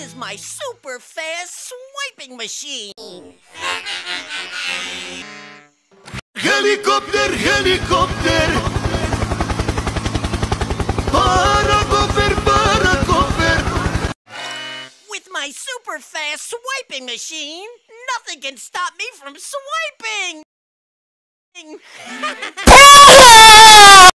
is my super fast swiping machine. Helikopter, helikopter. Parakofer, parakofer. With my super fast swiping machine, nothing can stop me from swiping.